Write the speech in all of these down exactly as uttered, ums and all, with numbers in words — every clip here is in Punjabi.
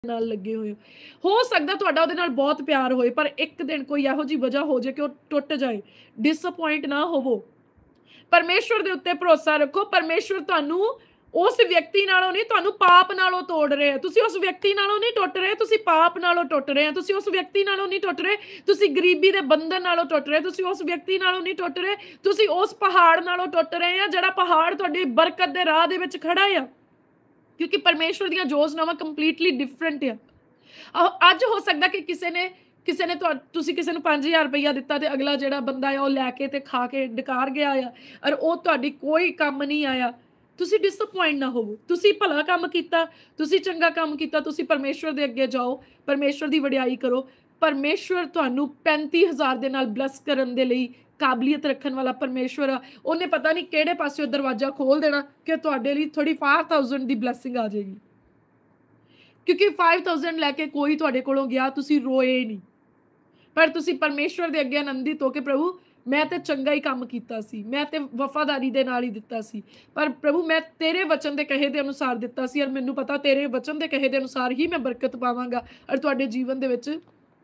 ਨਾਲ ਲੱਗੇ ਹੋਏ ਹੋ ਹੋ ਸਕਦਾ ਤੁਹਾਡਾ ਉਹਦੇ ਨਾਲ ਬਹੁਤ ਪਿਆਰ ਹੋਏ ਪਰ ਇੱਕ ਦਿਨ ਕੋਈ ਇਹੋ ਜਿਹੀ ਵਜ੍ਹਾ ਹੋ ਜਾਏ ਕਿ ਉਹ ਟੁੱਟ ਜਾਏ। ਡਿਸਅਪੁਆਇੰਟ ਨਾ ਹੋਵੋ। ਪਰਮੇਸ਼ਵਰ ਦੇ ਉੱਤੇ ਭਰੋਸਾ ਰੱਖੋ। ਪਰਮੇਸ਼ਵਰ ਤੁਹਾਨੂੰ ਉਸ ਵਿਅਕਤੀ ਨਾਲੋਂ ਨਹੀਂ, ਤੁਹਾਨੂੰ ਪਾਪ ਨਾਲੋਂ ਤੋੜ ਰਹੇ ਆ। ਤੁਸੀਂ ਉਸ ਵਿਅਕਤੀ ਨਾਲੋਂ ਨਹੀਂ ਟੁੱਟ ਰਹੇ, ਤੁਸੀਂ ਪਾਪ ਨਾਲੋਂ ਟੁੱਟ ਰਹੇ ਆ। ਤੁਸੀਂ ਉਸ ਵਿਅਕਤੀ ਨਾਲੋਂ ਨਹੀਂ ਟੁੱਟ ਰਹੇ, ਤੁਸੀਂ ਗਰੀਬੀ ਦੇ ਬੰਧਨ ਨਾਲੋਂ ਟੁੱਟ ਰਹੇ। ਤੁਸੀਂ ਉਸ ਵਿਅਕਤੀ ਨਾਲੋਂ ਨਹੀਂ ਟੁੱਟ ਰਹੇ, ਤੁਸੀਂ ਉਸ ਪਹਾੜ ਨਾਲੋਂ ਟੁੱਟ ਰਹੇ ਆ ਜਿਹੜਾ ਪਹਾੜ ਤੁਹਾਡੀ ਬਰਕਤ ਦੇ ਰਾਹ ਦੇ ਵਿੱਚ ਖੜਾ ਆ। ਕਿਉਂਕਿ ਪਰਮੇਸ਼ਵਰ ਦੀਆਂ ਯੋਜਨਾਵਾਂ ਕੰਪਲੀਟਲੀ ਡਿਫਰੈਂਟ ਆ। ਅੱਜ ਹੋ ਸਕਦਾ ਕਿ ਕਿਸੇ ਨੇ ਕਿਸੇ ਨੇ ਤੁਸੀਂ ਕਿਸੇ ਨੂੰ ਪੰਜ ਹਜ਼ਾਰ ਰੁਪਈਆ ਦਿੱਤਾ ਤੇ ਅਗਲਾ ਜਿਹੜਾ ਬੰਦਾ ਆ ਉਹ ਲੈ ਕੇ ਤੇ ਖਾ ਕੇ ਡਕਾਰ ਗਿਆ ਆ ਔਰ ਉਹ ਤੁਹਾਡੀ ਕੋਈ ਕੰਮ ਨਹੀਂ ਆਇਆ। ਤੁਸੀਂ ਡਿਸਅਪੁਆਇੰਟ ਨਾ ਹੋਵੋ। ਤੁਸੀਂ ਭਲਾ ਕੰਮ ਕੀਤਾ, ਤੁਸੀਂ ਚੰਗਾ ਕੰਮ ਕੀਤਾ, ਤੁਸੀਂ ਪਰਮੇਸ਼ਵਰ ਦੇ ਅੱਗੇ ਜਾਓ, ਪਰਮੇਸ਼ਵਰ ਦੀ ਵਡਿਆਈ ਕਰੋ। ਪਰਮੇਸ਼ਵਰ ਤੁਹਾਨੂੰ ਪੈਂਤੀ ਹਜ਼ਾਰ ਦੇ ਨਾਲ ਬਲੈਸ ਕਰਨ ਦੇ ਲਈ ਕਾਬਲੀਅਤ ਰੱਖਣ ਵਾਲਾ ਪਰਮੇਸ਼ਵਰ ਆ। ਉਹਨੇ ਪਤਾ ਨਹੀਂ ਕਿਹੜੇ ਪਾਸਿਓਂ ਦਰਵਾਜ਼ਾ ਖੋਲ ਦੇਣਾ ਕਿ ਤੁਹਾਡੇ ਲਈ ਥੋੜੀ ਪੰਜ ਹਜ਼ਾਰ ਦੀ ਬਲੈਸਿੰਗ ਆ ਜਾਏਗੀ। ਕਿਉਂਕਿ ਪੰਜ ਹਜ਼ਾਰ ਲੈ ਕੇ ਕੋਈ ਤੁਹਾਡੇ ਕੋਲੋਂ ਗਿਆ, ਤੁਸੀਂ ਰੋਏ ਨਹੀਂ, ਪਰ ਤੁਸੀਂ ਪਰਮੇਸ਼ਵਰ ਦੇ ਅੱਗੇ ਆਨੰਦਿਤ ਹੋ ਕੇ ਪ੍ਰਭੂ ਮੈਂ ਤੇ ਚੰਗਾ ਹੀ ਕੰਮ ਕੀਤਾ ਸੀ, ਮੈਂ ਤੇ ਵਫਾਦਾਰੀ ਦੇ ਨਾਲ ਹੀ ਦਿੱਤਾ ਸੀ, ਪਰ ਪ੍ਰਭੂ ਮੈਂ ਤੇਰੇ ਵਚਨ ਦੇ ਕਹੇ ਦੇ ਅਨੁਸਾਰ ਦਿੱਤਾ ਸੀ ਔਰ ਮੈਨੂੰ ਪਤਾ ਤੇਰੇ ਵਚਨ ਦੇ ਕਹੇ ਦੇ ਅਨੁਸਾਰ ਹੀ ਮੈਂ ਬਰਕਤ ਪਾਵਾਂਗਾ ਔਰ ਤੁਹਾਡੇ ਜੀਵਨ ਦੇ ਵਿੱਚ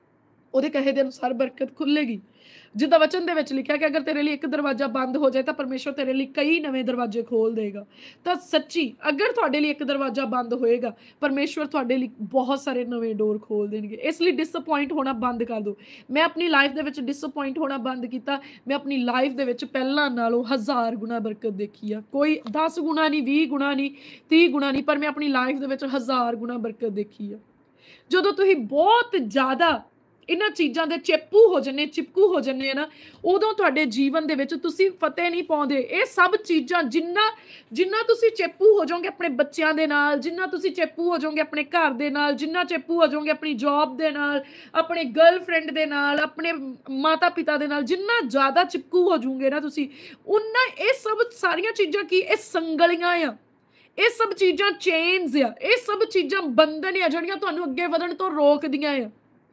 ਉਹਦੇ ਕਹੇ ਦੇ ਅਨੁਸਾਰ ਬਰਕਤ ਖੁੱਲੇਗੀ। ਜਿੱਦਾਂ ਵਚਨ ਦੇ ਵਿੱਚ ਲਿਖਿਆ ਕਿ ਅਗਰ ਤੇਰੇ ਲਈ ਇੱਕ ਦਰਵਾਜ਼ਾ ਬੰਦ ਹੋ ਜਾਏ ਤਾਂ ਪਰਮੇਸ਼ਵਰ ਤੇਰੇ ਲਈ ਕਈ ਨਵੇਂ ਦਰਵਾਜ਼ੇ ਖੋਲ ਦੇਗਾ। ਤਾਂ ਸੱਚੀ ਅਗਰ ਤੁਹਾਡੇ ਲਈ ਇੱਕ ਦਰਵਾਜ਼ਾ ਬੰਦ ਹੋਏਗਾ, ਪਰਮੇਸ਼ਵਰ ਤੁਹਾਡੇ ਲਈ ਬਹੁਤ ਸਾਰੇ ਨਵੇਂ ਡੋਰ ਖੋਲ ਦੇਣਗੇ। ਇਸ ਲਈ ਡਿਸਅਪੁਆਇੰਟ ਹੋਣਾ ਬੰਦ ਕਰ ਦਿਓ। ਮੈਂ ਆਪਣੀ ਲਾਈਫ ਦੇ ਵਿੱਚ ਡਿਸਅਪੁਆਇੰਟ ਹੋਣਾ ਬੰਦ ਕੀਤਾ। ਮੈਂ ਆਪਣੀ ਲਾਈਫ ਦੇ ਵਿੱਚ ਪਹਿਲਾਂ ਨਾਲੋਂ ਹਜ਼ਾਰ ਗੁਣਾ ਬਰਕਤ ਦੇਖੀ ਆ। ਕੋਈ ਦਸ ਗੁਣਾ ਨਹੀਂ, ਵੀਹ ਗੁਣਾ ਨਹੀਂ, ਤੀਹ ਗੁਣਾ ਨਹੀਂ, ਪਰ ਮੈਂ ਆਪਣੀ ਲਾਈਫ ਦੇ ਵਿੱਚ ਹਜ਼ਾਰ ਗੁਣਾ ਬਰਕਤ ਦੇਖੀ ਆ। ਜਦੋਂ ਤੁਸੀਂ ਬਹੁਤ ਜ਼ਿਆਦਾ ਇਹਨਾਂ ਚੀਜ਼ਾਂ ਦੇ ਚੇਪੂ ਹੋ ਜੰਨੇ ਚਿਪਕੂ ਹੋ ਜੰਨੇ ਆ ਨਾ, ਉਦੋਂ ਤੁਹਾਡੇ ਜੀਵਨ ਦੇ ਵਿੱਚ ਤੁਸੀਂ ਫਤਿਹ ਨਹੀਂ ਪਾਉਂਦੇ। ਇਹ ਸਭ ਚੀਜ਼ਾਂ ਜਿੰਨਾ ਜਿੰਨਾ ਤੁਸੀਂ ਚੇਪੂ ਹੋ ਜਾਓਗੇ ਆਪਣੇ ਬੱਚਿਆਂ ਦੇ ਨਾਲ, ਜਿੰਨਾ ਤੁਸੀਂ ਚੇਪੂ ਹੋ ਜਾਓਗੇ ਆਪਣੇ ਘਰ ਦੇ ਨਾਲ, ਜਿੰਨਾ ਚੇਪੂ ਹੋ ਜਾਓਗੇ ਆਪਣੀ ਜੌਬ ਦੇ ਨਾਲ, ਆਪਣੇ ਗਰਲਫ੍ਰੈਂਡ ਦੇ ਨਾਲ, ਆਪਣੇ ਮਾਤਾ ਪਿਤਾ ਦੇ ਨਾਲ, ਜਿੰਨਾ ਜ਼ਿਆਦਾ ਚਿਪਕੂ ਹੋ ਜਾਓਗੇ ਨਾ ਤੁਸੀਂ, ਉਨਾ ਇਹ ਸਭ ਸਾਰੀਆਂ ਚੀਜ਼ਾਂ ਕੀ ਇਹ ਸੰਗਲੀਆਂ ਆ, ਇਹ ਸਭ ਚੀਜ਼ਾਂ ਚੇਨਸ ਆ, ਇਹ ਸਭ ਚੀਜ਼ਾਂ ਬੰਧਨ ਆ ਜਿਹੜੀਆਂ ਤੁਹਾਨੂੰ ਅੱਗੇ ਵਧਣ ਤੋਂ ਰੋਕਦੀਆਂ ਆ।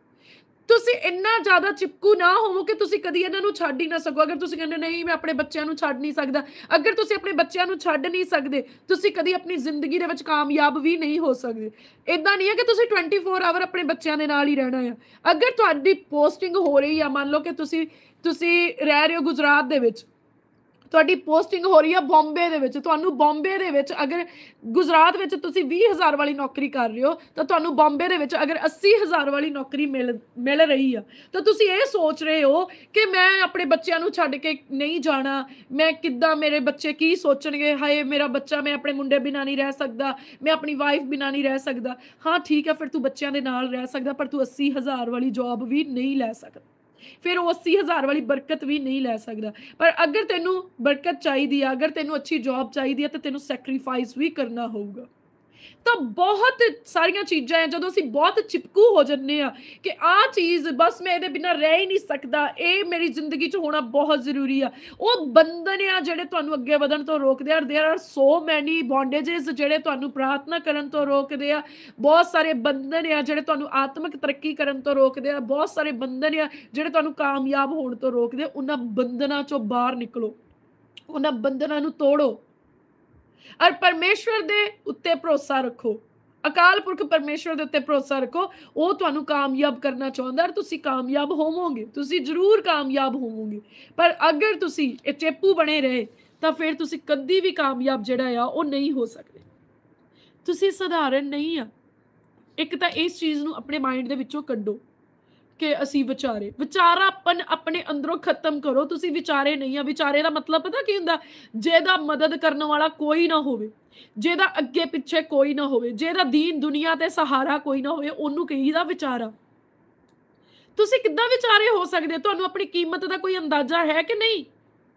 ਤੁਸੀਂ ਇੰਨਾ ਜ਼ਿਆਦਾ ਚਿਪਕੂ ਨਾ ਹੋਵੋ ਕਿ ਤੁਸੀਂ ਕਦੀ ਇਹਨਾਂ ਨੂੰ ਛੱਡ ਹੀ ਨਾ ਸਕੋ। ਅਗਰ ਤੁਸੀਂ ਕਹਿੰਦੇ ਨਹੀਂ ਮੈਂ ਆਪਣੇ ਬੱਚਿਆਂ ਨੂੰ ਛੱਡ ਨਹੀਂ ਸਕਦਾ, ਅਗਰ ਤੁਸੀਂ ਆਪਣੇ ਬੱਚਿਆਂ ਨੂੰ ਛੱਡ ਨਹੀਂ ਸਕਦੇ, ਤੁਸੀਂ ਕਦੀ ਆਪਣੀ ਜ਼ਿੰਦਗੀ ਦੇ ਵਿੱਚ ਕਾਮਯਾਬ ਵੀ ਨਹੀਂ ਹੋ ਸਕਦੇ। ਇੱਦਾਂ ਨਹੀਂ ਹੈ ਕਿ ਤੁਸੀਂ ਚੌਵੀ ਆਵਰ ਆਪਣੇ ਬੱਚਿਆਂ ਦੇ ਨਾਲ ਹੀ ਰਹਿਣਾ ਆ। ਅਗਰ ਤੁਹਾਡੀ ਪੋਸਟਿੰਗ ਹੋ ਰਹੀ ਆ, ਮੰਨ ਲਓ ਕਿ ਤੁਸੀਂ ਤੁਸੀਂ ਰਹਿ ਰਹੇ ਹੋ ਗੁਜਰਾਤ ਦੇ ਵਿੱਚ, ਤੁਹਾਡੀ ਪੋਸਟਿੰਗ ਹੋ ਰਹੀ ਆ ਬੰਬੇ ਦੇ ਵਿੱਚ, ਤੁਹਾਨੂੰ ਬੰਬੇ ਦੇ ਵਿੱਚ ਅਗਰ ਗੁਜਰਾਤ ਵਿੱਚ ਤੁਸੀਂ ਵੀਹ ਹਜ਼ਾਰ ਵਾਲੀ ਨੌਕਰੀ ਕਰ ਰਹੇ ਹੋ ਤਾਂ ਤੁਹਾਨੂੰ ਬੰਬੇ ਦੇ ਵਿੱਚ ਅਗਰ ਅੱਸੀ ਹਜ਼ਾਰ ਵਾਲੀ ਨੌਕਰੀ ਮਿਲ ਮਿਲ ਰਹੀ ਆ ਤਾਂ ਤੁਸੀਂ ਇਹ ਸੋਚ ਰਹੇ ਹੋ ਕਿ ਮੈਂ ਆਪਣੇ ਬੱਚਿਆਂ ਨੂੰ ਛੱਡ ਕੇ ਨਹੀਂ ਜਾਣਾ, ਮੈਂ ਕਿੱਦਾਂ, ਮੇਰੇ ਬੱਚੇ ਕੀ ਸੋਚਣਗੇ, ਹਾਏ ਮੇਰਾ ਬੱਚਾ, ਮੈਂ ਆਪਣੇ ਮੁੰਡੇ ਬਿਨਾਂ ਨਹੀਂ ਰਹਿ ਸਕਦਾ, ਮੈਂ ਆਪਣੀ ਵਾਈਫ ਬਿਨਾਂ ਨਹੀਂ ਰਹਿ ਸਕਦਾ। ਹਾਂ ਠੀਕ ਹੈ, ਫਿਰ ਤੂੰ ਬੱਚਿਆਂ ਦੇ ਨਾਲ ਰਹਿ ਸਕਦਾ, ਪਰ ਤੂੰ ਅੱਸੀ ਹਜ਼ਾਰ ਵਾਲੀ ਜੌਬ ਵੀ ਨਹੀਂ ਲੈ ਸਕਦਾ, ਫਿਰ ਉਹ ਅੱਸੀ ਹਜ਼ਾਰ ਵਾਲੀ ਬਰਕਤ ਵੀ ਨਹੀਂ ਲੈ ਸਕਦਾ। ਪਰ ਅਗਰ ਤੈਨੂੰ ਬਰਕਤ ਚਾਹੀਦੀ ਆ, ਅਗਰ ਤੈਨੂੰ ਅੱਛੀ ਜੌਬ ਚਾਹੀਦੀ ਆ ਤਾਂ ਤੈਨੂੰ ਸੈਕਰੀਫਾਈਸ ਵੀ ਕਰਨਾ ਹੋਊਗਾ। ਤਾਂ ਬਹੁਤ ਸਾਰੀਆਂ ਚੀਜ਼ਾਂ ਆ ਜਦੋਂ ਅਸੀਂ ਬਹੁਤ ਚਿਪਕੂ ਹੋ ਜੰਨੇ ਆ ਕਿ ਆਹ ਚੀਜ਼ ਬਸ ਮੈਂ ਇਹਦੇ ਬਿਨਾਂ ਰਹਿ ਹੀ ਨਹੀਂ ਸਕਦਾ, ਇਹ ਮੇਰੀ ਜ਼ਿੰਦਗੀ 'ਚ ਹੋਣਾ ਬਹੁਤ ਜ਼ਰੂਰੀ ਆ। ਉਹ ਬੰਧਨ ਆ ਜਿਹੜੇ ਤੁਹਾਨੂੰ ਅੱਗੇ ਵਧਣ ਤੋਂ ਰੋਕਦੇ ਆ। ਦੇਅਰ ਆਰ ਸੋ ਮੈਨੀ ਬੌਂਡੇਜਿਸ ਜਿਹੜੇ ਤੁਹਾਨੂੰ ਪ੍ਰਾਰਥਨਾ ਕਰਨ ਤੋਂ ਰੋਕਦੇ ਆ। ਬਹੁਤ ਸਾਰੇ ਬੰਧਨ ਆ ਜਿਹੜੇ ਤੁਹਾਨੂੰ ਆਤਮਿਕ ਤਰੱਕੀ ਕਰਨ ਤੋਂ ਰੋਕਦੇ ਆ। ਬਹੁਤ ਸਾਰੇ ਬੰਧਨ ਆ ਜਿਹੜੇ ਤੁਹਾਨੂੰ ਕਾਮਯਾਬ ਹੋਣ ਤੋਂ ਰੋਕਦੇ ਆ। ਉਹਨਾਂ ਬੰਧਨਾਂ 'ਚੋਂ ਬਾਹਰ ਨਿਕਲੋ, ਉਹਨਾਂ ਬੰਧਨਾਂ ਨੂੰ ਤੋੜੋ ਔਰ ਪਰਮੇਸ਼ਵਰ ਦੇ ਉੱਤੇ ਭਰੋਸਾ ਰੱਖੋ। ਅਕਾਲ ਪੁਰਖ ਪਰਮੇਸ਼ਵਰ ਦੇ ਉੱਤੇ ਭਰੋਸਾ ਰੱਖੋ। ਉਹ ਤੁਹਾਨੂੰ ਕਾਮਯਾਬ ਕਰਨਾ ਚਾਹੁੰਦਾ ਔਰ ਤੁਸੀਂ ਕਾਮਯਾਬ ਹੋਵੋਗੇ, ਤੁਸੀਂ ਜ਼ਰੂਰ ਕਾਮਯਾਬ ਹੋਵੋਗੇ। ਪਰ ਅਗਰ ਤੁਸੀਂ ਇਹ ਚੇਪੂ ਬਣੇ ਰਹੇ ਤਾਂ ਫਿਰ ਤੁਸੀਂ ਕਦੀ ਵੀ ਕਾਮਯਾਬ ਜਿਹੜਾ ਆ ਉਹ ਨਹੀਂ ਹੋ ਸਕਦੇ। ਤੁਸੀਂ ਸਧਾਰਨ ਨਹੀਂ ਆ। ਇੱਕ ਤਾਂ ਇਸ ਚੀਜ਼ ਨੂੰ ਆਪਣੇ ਮਾਈਂਡ ਦੇ ਵਿੱਚੋਂ ਕੱਢੋ ਕਿ ਅਸੀਂ ਵਿਚਾਰੇ ਵਿਚਾਰਾਪਨ ਆਪਣੇ ਅੰਦਰੋਂ ਖਤਮ ਕਰੋ। ਤੁਸੀਂ ਵਿਚਾਰੇ ਨਹੀਂ ਆ। ਵਿਚਾਰੇ ਦਾ ਮਤਲਬ ਪਤਾ ਕੀ ਹੁੰਦਾ? ਜਿਹਦਾ ਮਦਦ ਕਰਨ ਵਾਲਾ ਕੋਈ ਨਾ ਹੋਵੇ, ਜਿਹਦਾ ਅੱਗੇ ਪਿੱਛੇ ਕੋਈ ਨਾ ਹੋਵੇ, ਜਿਹਦਾ ਦੀਨ ਦੁਨੀਆ ਤੇ ਸਹਾਰਾ ਕੋਈ ਨਾ ਹੋਵੇ, ਉਹਨੂੰ ਕਹੀਦਾ ਵਿਚਾਰਾ। ਤੁਸੀਂ ਕਿੱਦਾਂ ਵਿਚਾਰੇ ਹੋ ਸਕਦੇ? ਤੁਹਾਨੂੰ ਆਪਣੀ ਕੀਮਤ ਦਾ ਕੋਈ ਅੰਦਾਜ਼ਾ ਹੈ ਕਿ ਨਹੀਂ?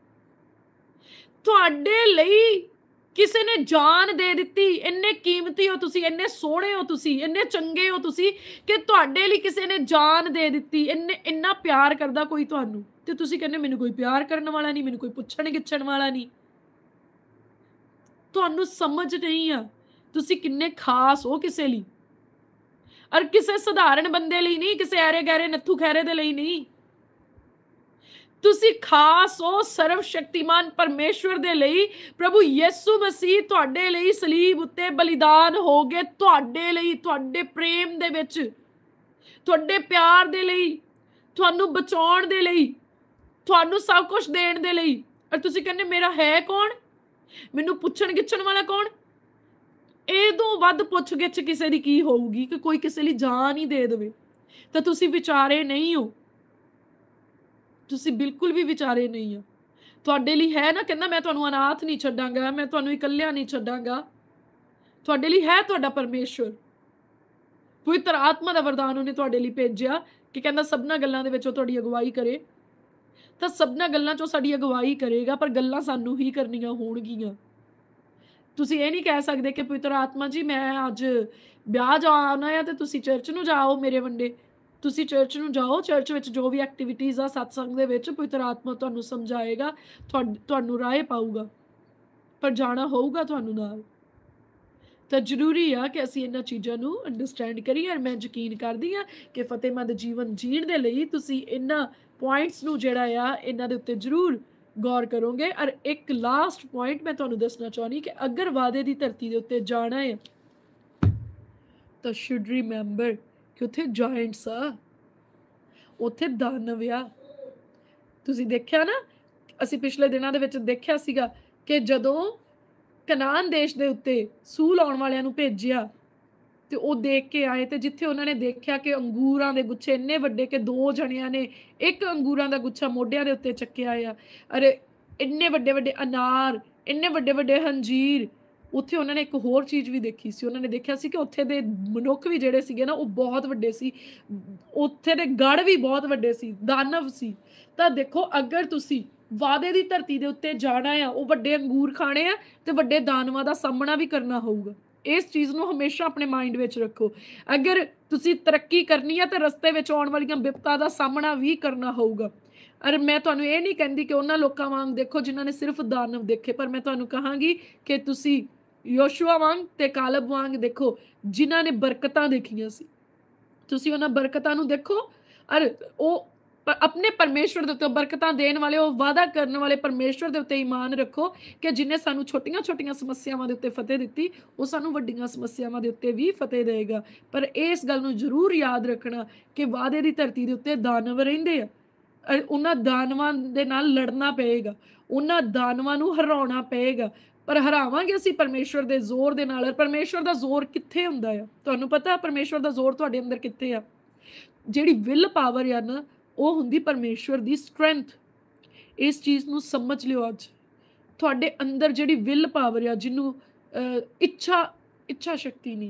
ਤੁਹਾਡੇ ਲਈ ਕਿਸੇ ਨੇ ਜਾਨ ਦੇ ਦਿੱਤੀ। ਇੰਨੇ ਕੀਮਤੀ ਹੋ ਤੁਸੀਂ, ਇੰਨੇ ਸੋਹਣੇ ਹੋ ਤੁਸੀਂ, ਇੰਨੇ ਚੰਗੇ ਹੋ ਤੁਸੀਂ ਕਿ ਤੁਹਾਡੇ ਲਈ ਕਿਸੇ ਨੇ ਜਾਨ ਦੇ ਦਿੱਤੀ। ਇੰਨੇ ਇੰਨਾ ਪਿਆਰ ਕਰਦਾ ਕੋਈ ਤੁਹਾਨੂੰ ਤੇ ਤੁਸੀਂ ਕਹਿੰਦੇ ਮੈਨੂੰ ਕੋਈ ਪਿਆਰ ਕਰਨ ਵਾਲਾ ਨਹੀਂ, ਮੈਨੂੰ ਕੋਈ ਪੁੱਛਣ ਗਿੱਛਣ ਵਾਲਾ ਨਹੀਂ। ਤੁਹਾਨੂੰ ਸਮਝ ਨਹੀਂ ਆ ਤੁਸੀਂ ਕਿੰਨੇ ਖਾਸ ਹੋ ਕਿਸੇ ਲਈ, ਔਰ ਕਿਸੇ ਸਧਾਰਨ ਬੰਦੇ ਲਈ ਨਹੀਂ, ਕਿਸੇ ਐਰੇ ਗੈਰੇ ਨੱਥੂ ਖੈਰੇ ਦੇ ਲਈ ਨਹੀਂ। ਤੁਸੀਂ ਖਾਸ ਹੋ ਸਰਵ ਸ਼ਕਤੀਮਾਨ ਪਰਮੇਸ਼ਵਰ ਦੇ ਲਈ। ਪ੍ਰਭੂ ਯਿਸੂ ਮਸੀਹ ਤੁਹਾਡੇ ਲਈ ਸਲੀਬ ਉੱਤੇ ਬਲੀਦਾਨ ਹੋ ਗਏ, ਤੁਹਾਡੇ ਲਈ, ਤੁਹਾਡੇ ਪ੍ਰੇਮ ਦੇ ਵਿੱਚ, ਤੁਹਾਡੇ ਪਿਆਰ ਦੇ ਲਈ, ਤੁਹਾਨੂੰ ਬਚਾਉਣ ਦੇ ਲਈ, ਤੁਹਾਨੂੰ ਸਭ ਕੁਝ ਦੇਣ ਦੇ ਲਈ। ਔਰ ਤੁਸੀਂ ਕਹਿੰਦੇ ਮੇਰਾ ਹੈ ਕੌਣ, ਮੈਨੂੰ ਪੁੱਛਣ ਗਿੱਛਣ ਵਾਲਾ ਕੌਣ? ਇਹ ਤੋਂ ਵੱਧ ਪੁੱਛ ਗਿੱਛ ਕਿਸੇ ਦੀ ਕੀ ਹੋਊਗੀ ਕਿ ਕੋਈ ਕਿਸੇ ਲਈ ਜਾਨ ਹੀ ਦੇ ਦੇਵੇ। ਤਾਂ ਤੁਸੀਂ ਵਿਚਾਰੇ ਨਹੀਂ ਹੋ, ਤੁਸੀਂ ਬਿਲਕੁਲ ਵੀ ਵਿਚਾਰੇ ਨਹੀਂ ਹੋ। ਤੁਹਾਡੇ ਲਈ ਹੈ ਨਾ, ਕਹਿੰਦਾ ਮੈਂ ਤੁਹਾਨੂੰ ਅਨਾਥ ਨਹੀਂ ਛੱਡਾਂਗਾ, ਮੈਂ ਤੁਹਾਨੂੰ ਇਕੱਲਿਆਂ ਨਹੀਂ ਛੱਡਾਂਗਾ। ਤੁਹਾਡੇ ਲਈ ਹੈ ਤੁਹਾਡਾ ਪਰਮੇਸ਼ਵਰ। ਪਵਿੱਤਰ ਆਤਮਾ ਦਾ ਵਰਦਾਨ ਉਹਨੇ ਤੁਹਾਡੇ ਲਈ ਭੇਜਿਆ ਕਿ ਕਹਿੰਦਾ ਸਭਨਾਂ ਗੱਲਾਂ ਦੇ ਵਿੱਚ ਉਹ ਤੁਹਾਡੀ ਅਗਵਾਈ ਕਰੇ। ਤਾਂ ਸਭਨਾਂ ਗੱਲਾਂ 'ਚੋਂ ਸਾਡੀ ਅਗਵਾਈ ਕਰੇਗਾ, ਪਰ ਗੱਲਾਂ ਸਾਨੂੰ ਹੀ ਕਰਨੀਆਂ ਹੋਣਗੀਆਂ। ਤੁਸੀਂ ਇਹ ਨਹੀਂ ਕਹਿ ਸਕਦੇ ਕਿ ਪਵਿੱਤਰ ਆਤਮਾ ਜੀ ਮੈਂ ਅੱਜ ਵਿਆਹ ਜਾਣਾ ਆ ਤੇ ਤੁਸੀਂ ਚਰਚ ਨੂੰ ਜਾਓ ਮੇਰੇ ਵੰਡੇ। ਤੁਸੀਂ ਚਰਚ ਨੂੰ ਜਾਓ, ਚਰਚ ਵਿੱਚ ਜੋ ਵੀ ਐਕਟੀਵਿਟੀਜ਼ ਆ ਸਤਸੰਗ ਦੇ ਵਿੱਚ ਪਵਿੱਤਰ ਆਤਮਾ ਤੁਹਾਨੂੰ ਸਮਝਾਏਗਾ, ਤੁਹਾਨੂੰ ਰਾਹ ਪਾਊਗਾ, ਪਰ ਜਾਣਾ ਹੋਊਗਾ ਤੁਹਾਨੂੰ ਨਾਲ। ਤਾਂ ਜ਼ਰੂਰੀ ਆ ਕਿ ਅਸੀਂ ਇਹਨਾਂ ਚੀਜ਼ਾਂ ਨੂੰ ਅੰਡਰਸਟੈਂਡ ਕਰੀਏ। ਔਰ ਮੈਂ ਯਕੀਨ ਕਰਦੀ ਹਾਂ ਕਿ ਫਤਿਹਮੰਦ ਜੀਵਨ ਜੀਣ ਦੇ ਲਈ ਤੁਸੀਂ ਇਹਨਾਂ ਪੁਆਇੰਟਸ ਨੂੰ ਜਿਹੜਾ ਆ ਇਹਨਾਂ ਦੇ ਉੱਤੇ ਜ਼ਰੂਰ ਗੌਰ ਕਰੋਗੇ। ਔਰ ਇੱਕ ਲਾਸਟ ਪੁਆਇੰਟ ਮੈਂ ਤੁਹਾਨੂੰ ਦੱਸਣਾ ਚਾਹੁੰਦੀ ਕਿ ਅਗਰ ਵਾਅਦੇ ਦੀ ਧਰਤੀ ਦੇ ਉੱਤੇ ਜਾਣਾ ਹੈ ਤਾਂ ਸ਼ੁੱਡ ਰਿਮੈਂਬਰ ਕਿ ਉੱਥੇ ਜਾਇੰਟਸ ਆ, ਉੱਥੇ ਦਾਨਵ ਆ। ਤੁਸੀਂ ਦੇਖਿਆ ਨਾ, ਅਸੀਂ ਪਿਛਲੇ ਦਿਨਾਂ ਦੇ ਵਿੱਚ ਦੇਖਿਆ ਸੀਗਾ ਕਿ ਜਦੋਂ ਕਨਾਨ ਦੇਸ਼ ਦੇ ਉੱਤੇ ਸੂਹ ਲਾਉਣ ਵਾਲਿਆਂ ਨੂੰ ਭੇਜਿਆ ਤੇ ਉਹ ਦੇਖ ਕੇ ਆਏ, ਤੇ ਜਿੱਥੇ ਉਹਨਾਂ ਨੇ ਦੇਖਿਆ ਕਿ ਅੰਗੂਰਾਂ ਦੇ ਗੁੱਛੇ ਇੰਨੇ ਵੱਡੇ ਕਿ ਦੋ ਜਣਿਆਂ ਨੇ ਇੱਕ ਅੰਗੂਰਾਂ ਦਾ ਗੁੱਛਾ ਮੋਢਿਆਂ ਦੇ ਉੱਤੇ ਚੱਕਿਆ ਆ। ਅਰੇ ਇੰਨੇ ਵੱਡੇ ਵੱਡੇ ਅਨਾਰ, ਇੰਨੇ ਵੱਡੇ ਵੱਡੇ ਅੰਜੀਰ। ਉੱਥੇ ਉਹਨਾਂ ਨੇ ਇੱਕ ਹੋਰ ਚੀਜ਼ ਵੀ ਦੇਖੀ ਸੀ, ਉਹਨਾਂ ਨੇ ਦੇਖਿਆ ਸੀ ਕਿ ਉੱਥੇ ਦੇ ਮਨੁੱਖ ਵੀ ਜਿਹੜੇ ਸੀਗੇ ਨਾ ਉਹ ਬਹੁਤ ਵੱਡੇ ਸੀ, ਉੱਥੇ ਦੇ ਗੜ ਵੀ ਬਹੁਤ ਵੱਡੇ ਸੀ, ਦਾਨਵ ਸੀ। ਤਾਂ ਦੇਖੋ ਅਗਰ ਤੁਸੀਂ ਵਾਅਦੇ ਦੀ ਧਰਤੀ ਦੇ ਉੱਤੇ ਜਾਣਾ ਆ, ਉਹ ਵੱਡੇ ਅੰਗੂਰ ਖਾਣੇ ਆ ਤੇ ਵੱਡੇ ਦਾਨਵਾਂ ਦਾ ਸਾਹਮਣਾ ਵੀ ਕਰਨਾ ਹੋਊਗਾ। ਇਸ ਚੀਜ਼ ਨੂੰ ਹਮੇਸ਼ਾ ਆਪਣੇ ਮਾਈਂਡ ਵਿੱਚ ਰੱਖੋ। ਅਗਰ ਤੁਸੀਂ ਤਰੱਕੀ ਕਰਨੀ ਆ ਤਾਂ ਰਸਤੇ ਵਿੱਚ ਆਉਣ ਵਾਲੀਆਂ ਵਿਪਤਾ ਦਾ ਸਾਹਮਣਾ ਵੀ ਕਰਨਾ ਹੋਊਗਾ। ਅਰ ਮੈਂ ਤੁਹਾਨੂੰ ਇਹ ਨਹੀਂ ਕਹਿੰਦੀ ਕਿ ਉਹਨਾਂ ਲੋਕਾਂ ਵਾਂਗ ਦੇਖੋ ਜਿਨ੍ਹਾਂ ਨੇ ਸਿਰਫ ਦਾਨਵ ਦੇਖੇ, ਪਰ ਮੈਂ ਤੁਹਾਨੂੰ ਕਹਾਂਗੀ ਕਿ ਤੁਸੀਂ ਯੋਸ਼ੂਆ ਵਾਂਗ ਤੇ ਕਾਲਬ ਵਾਂਗ ਦੇਖੋ ਜਿਨ੍ਹਾਂ ਨੇ ਬਰਕਤਾਂ ਦੇਖੀਆਂ ਸੀ। ਤੁਸੀਂ ਉਹਨਾਂ ਬਰਕਤਾਂ ਨੂੰ ਦੇਖੋ ਔਰ ਉਹ ਆਪਣੇ ਪਰਮੇਸ਼ਵਰ ਦੇ ਉੱਤੇ ਬਰਕਤਾਂ ਦੇਣ ਵਾਲੇ, ਉਹ ਵਾਅਦਾ ਕਰਨ ਵਾਲੇ ਪਰਮੇਸ਼ਵਰ ਦੇ ਉੱਤੇ ਈਮਾਨ ਰੱਖੋ ਕਿ ਜਿਹਨੇ ਸਾਨੂੰ ਛੋਟੀਆਂ ਛੋਟੀਆਂ ਸਮੱਸਿਆਵਾਂ ਦੇ ਉੱਤੇ ਫਤਿਹ ਦਿੱਤੀ, ਉਹ ਸਾਨੂੰ ਵੱਡੀਆਂ ਸਮੱਸਿਆਵਾਂ ਦੇ ਉੱਤੇ ਵੀ ਫਤਿਹ ਦੇਵੇਗਾ। ਪਰ ਇਸ ਗੱਲ ਨੂੰ ਜ਼ਰੂਰ ਯਾਦ ਰੱਖਣਾ ਕਿ ਵਾਅਦੇ ਦੀ ਧਰਤੀ ਦੇ ਉੱਤੇ ਦਾਨਵ ਰਹਿੰਦੇ ਆ। ਉਹਨਾਂ ਦਾਨਵਾਂ ਦੇ ਨਾਲ ਲੜਨਾ ਪਏਗਾ, ਉਹਨਾਂ ਦਾਨਵਾਂ ਨੂੰ ਹਰਾਉਣਾ ਪਏਗਾ। ਪਰ ਹਰਾਵਾਂਗੇ ਅਸੀਂ ਪਰਮੇਸ਼ਵਰ ਦੇ ਜ਼ੋਰ ਦੇ ਨਾਲ। ਪਰਮੇਸ਼ਵਰ ਦਾ ਜ਼ੋਰ ਕਿੱਥੇ ਹੁੰਦਾ ਆ? ਤੁਹਾਨੂੰ ਪਤਾ ਪਰਮੇਸ਼ਵਰ ਦਾ ਜ਼ੋਰ ਤੁਹਾਡੇ ਅੰਦਰ ਕਿੱਥੇ ਆ? ਜਿਹੜੀ ਵਿਲ ਪਾਵਰ ਆ ਨਾ, ਉਹ ਹੁੰਦੀ ਪਰਮੇਸ਼ਵਰ ਦੀ ਸਟਰੈਂਥ। ਇਸ ਚੀਜ਼ ਨੂੰ ਸਮਝ ਲਿਓ। ਅੱਜ ਤੁਹਾਡੇ ਅੰਦਰ ਜਿਹੜੀ ਵਿਲ ਪਾਵਰ ਆ, ਜਿਹਨੂੰ ਇੱਛਾ ਇੱਛਾ ਸ਼ਕਤੀ ਨਹੀਂ,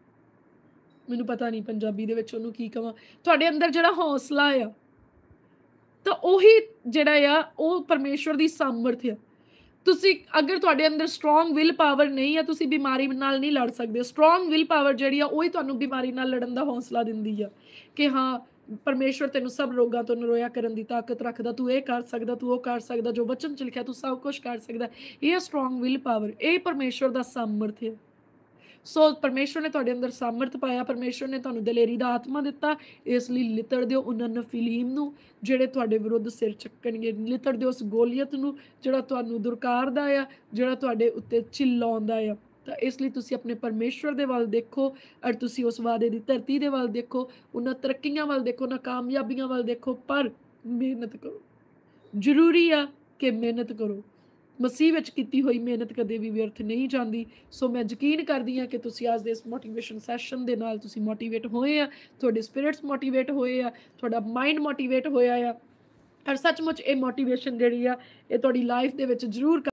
ਮੈਨੂੰ ਪਤਾ ਨਹੀਂ ਪੰਜਾਬੀ ਦੇ ਵਿੱਚ ਉਹਨੂੰ ਕੀ ਕਹਾਂ, ਤੁਹਾਡੇ ਅੰਦਰ ਜਿਹੜਾ ਹੌਸਲਾ ਆ, ਤਾਂ ਉਹੀ ਜਿਹੜਾ ਆ ਉਹ ਪਰਮੇਸ਼ਵਰ ਦੀ ਸਾਮਰਥ ਆ। ਤੁਸੀਂ ਅਗਰ ਤੁਹਾਡੇ ਅੰਦਰ ਸਟਰੋਂਗ ਵਿਲ ਪਾਵਰ ਨਹੀਂ ਆ, ਤੁਸੀਂ ਬਿਮਾਰੀ ਨਾਲ ਨਹੀਂ ਲੜ ਸਕਦੇ। ਸਟਰੋਂਗ ਵਿਲ ਪਾਵਰ ਜਿਹੜੀ ਆ ਉਹੀ ਤੁਹਾਨੂੰ ਬਿਮਾਰੀ ਨਾਲ ਲੜਨ ਦਾ ਹੌਸਲਾ ਦਿੰਦੀ ਆ ਕਿ ਹਾਂ ਪਰਮੇਸ਼ਵਰ ਤੈਨੂੰ ਸਭ ਰੋਗਾਂ ਤੋਂ ਨਰੋਇਆ ਕਰਨ ਦੀ ਤਾਕਤ ਰੱਖਦਾ, ਤੂੰ ਇਹ ਕਰ ਸਕਦਾ, ਤੂੰ ਉਹ ਕਰ ਸਕਦਾ, ਜੋ ਵਚਨ 'ਚ ਲਿਖਿਆ ਤੂੰ ਸਭ ਕੁਛ ਕਰ ਸਕਦਾ। ਇਹ ਸਟਰੋਂਗ ਵਿਲ ਪਾਵਰ, ਇਹ ਪਰਮੇਸ਼ਵਰ ਦਾ ਸਾਮਰਥ ਹੈ। ਸੋ ਪਰਮੇਸ਼ਵਰ ਨੇ ਤੁਹਾਡੇ ਅੰਦਰ ਸਾਮਰਥ ਪਾਇਆ, ਪਰਮੇਸ਼ਵਰ ਨੇ ਤੁਹਾਨੂੰ ਦਲੇਰੀ ਦਾ ਆਤਮਾ ਦਿੱਤਾ। ਇਸ ਲਈ ਲਿਤੜ ਦਿਓ ਉਹਨਾਂ ਨਫੀਲੀਮ ਨੂੰ ਜਿਹੜੇ ਤੁਹਾਡੇ ਵਿਰੁੱਧ ਸਿਰ ਚੱਕਣਗੇ। ਲਿਤੜ ਦਿਓ ਉਸ ਗੋਲੀਅਤ ਨੂੰ ਜਿਹੜਾ ਤੁਹਾਨੂੰ ਦੁਰਕਾਰਦਾ ਆ, ਜਿਹੜਾ ਤੁਹਾਡੇ ਉੱਤੇ ਚਿল্ਲਾਉਂਦਾ ਆ। ਤਾਂ ਇਸ ਲਈ ਤੁਸੀਂ ਆਪਣੇ ਪਰਮੇਸ਼ਵਰ ਦੇ ਵੱਲ ਦੇਖੋ ਔਰ ਤੁਸੀਂ ਉਸ ਵਾਅਦੇ ਦੀ ਧਰਤੀ ਦੇ ਵੱਲ ਦੇਖੋ, ਉਹਨਾਂ ਤਰੱਕੀਆਂ ਵੱਲ ਦੇਖੋ, ਉਹਨਾਂ ਕਾਮਯਾਬੀਆਂ ਵੱਲ ਦੇਖੋ। ਪਰ ਮਿਹਨਤ ਕਰੋ, ਜ਼ਰੂਰੀ ਆ ਕਿ ਮਿਹਨਤ ਕਰੋ। ਮਸੀਹ ਵਿੱਚ ਕੀਤੀ ਹੋਈ ਮਿਹਨਤ ਕਦੇ ਵੀ ਵਿਅਰਥ ਨਹੀਂ ਜਾਂਦੀ। ਸੋ ਮੈਂ ਯਕੀਨ ਕਰਦੀ ਹਾਂ ਕਿ ਤੁਸੀਂ ਅੱਜ ਦੇ ਇਸ ਮੋਟੀਵੇਸ਼ਨ ਸੈਸ਼ਨ ਦੇ ਨਾਲ ਤੁਸੀਂ ਮੋਟੀਵੇਟ ਹੋਏ ਆ, ਤੁਹਾਡੇ ਸਪਿਰਿਟਸ ਮੋਟੀਵੇਟ ਹੋਏ ਆ, ਤੁਹਾਡਾ ਮਾਈਂਡ ਮੋਟੀਵੇਟ ਹੋਇਆ ਆ। ਔਰ ਸੱਚਮੁੱਚ ਇਹ ਮੋਟੀਵੇਸ਼ਨ ਜਿਹੜੀ ਆ ਇਹ ਤੁਹਾਡੀ ਲਾਈਫ ਦੇ ਵਿੱਚ ਜ਼ਰੂਰ